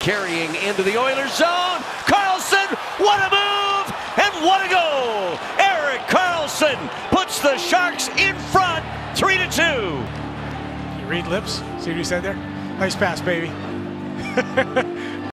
carrying into the Oilers zone. Karlsson, what a move and what a goal! Erik Karlsson puts the Sharks in front, 3-2. You read lips? See what he said there? Nice pass, baby.